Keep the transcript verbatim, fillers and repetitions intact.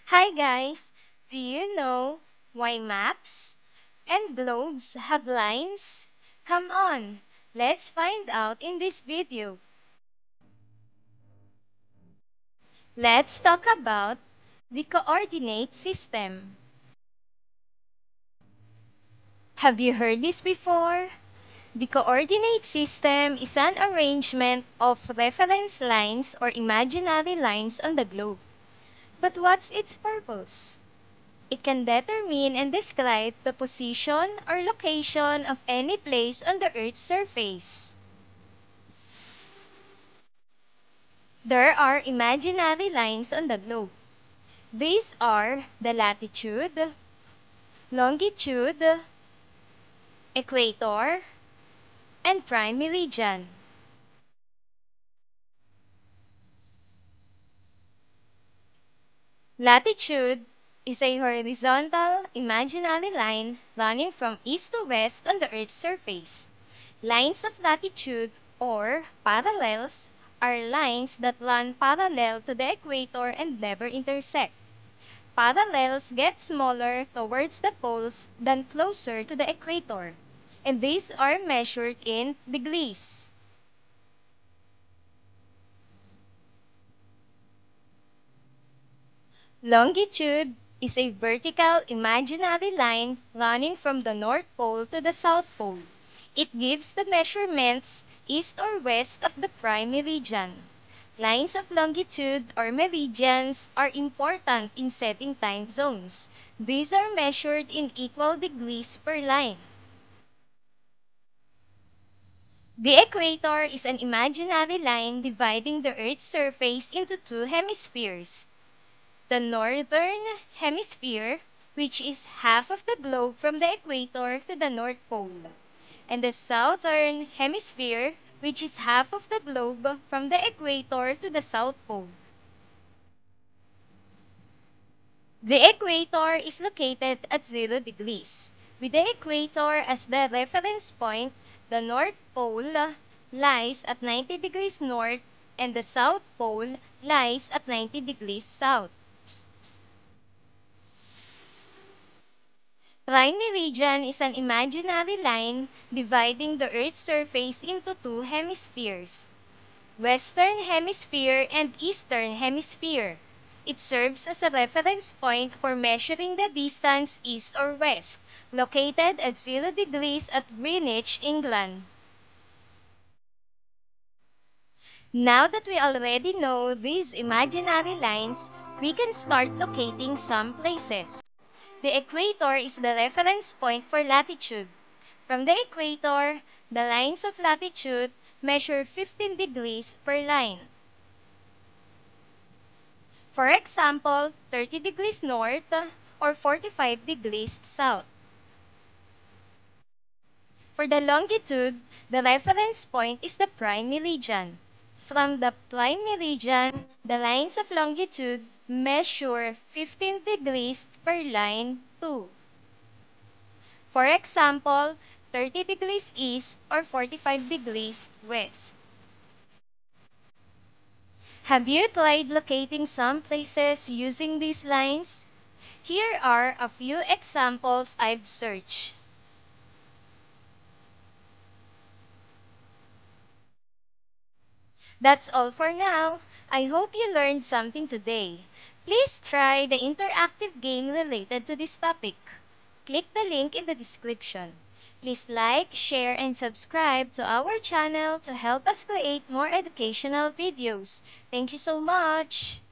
Hi guys! Do you know why maps and globes have lines? Come on, let's find out in this video. Let's talk about the coordinate system. Have you heard this before? The coordinate system is an arrangement of reference lines or imaginary lines on the globe. But what's its purpose? It can determine and describe the position or location of any place on the Earth's surface. There are imaginary lines on the globe. These are the latitude, longitude, equator, and prime meridian. Latitude is a horizontal imaginary line running from east to west on the Earth's surface. Lines of latitude, or parallels, are lines that run parallel to the equator and never intersect. Parallels get smaller towards the poles than closer to the equator, and these are measured in degrees. Longitude is a vertical imaginary line running from the North Pole to the South Pole. It gives the measurements east or west of the prime meridian. Lines of longitude or meridians are important in setting time zones. These are measured in equal degrees per line. The equator is an imaginary line dividing the Earth's surface into two hemispheres. The northern hemisphere, which is half of the globe from the equator to the North Pole, and the southern hemisphere, which is half of the globe from the equator to the South Pole. The equator is located at zero degrees. With the equator as the reference point, the North Pole lies at ninety degrees north and the South Pole lies at ninety degrees south. Prime meridian is an imaginary line dividing the Earth's surface into two hemispheres, Western Hemisphere and Eastern Hemisphere. It serves as a reference point for measuring the distance east or west, located at zero degrees at Greenwich, England. Now that we already know these imaginary lines, we can start locating some places. The equator is the reference point for latitude. From the equator, the lines of latitude measure fifteen degrees per line. For example, thirty degrees north or forty-five degrees south. For the longitude, the reference point is the prime meridian. From the prime meridian, the lines of longitude measure fifteen degrees per line too. For example, thirty degrees east or forty-five degrees west. Have you tried locating some places using these lines? Here are a few examples I've searched. That's all for now. I hope you learned something today. Please try the interactive game related to this topic. Click the link in the description. Please like, share, and subscribe to our channel to help us create more educational videos. Thank you so much!